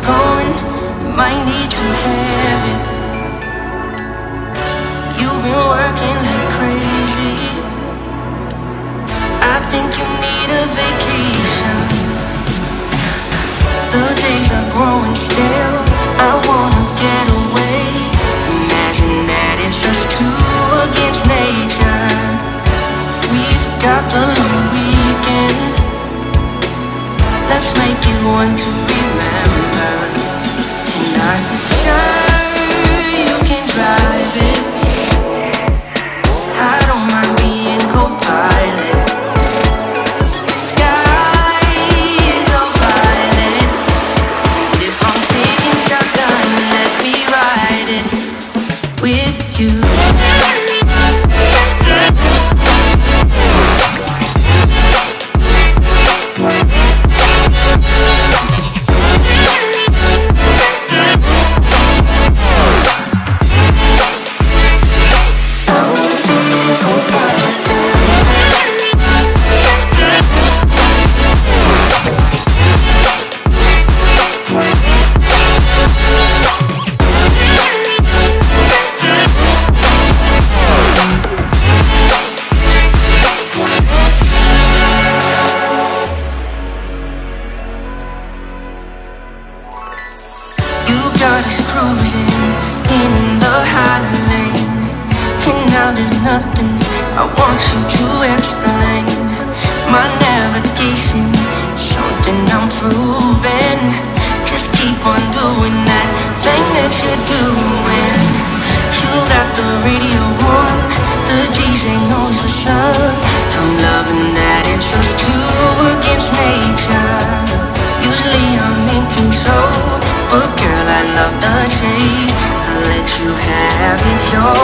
going, you might need to have it. You've been working like crazy. I think you need a vacation. The days are growing stale, I wanna get away. Imagine that it's us two against nature. We've got the long weekend, let's make it one to remember. And I said, sure, you can drive it, I don't mind being co-pilot. The sky is all violet, and if I'm taking shotgun, let me ride it with you. Got us cruising in the high lane, and now there's nothing I want you to explain. My navigation, something I'm proving. Just keep on doing that thing that you're doing. You got the radio on, the DJ knows what's up. I'm loving that it's us two against nature. Usually I'm in control, but girl, I love the chase. I'll let you have it your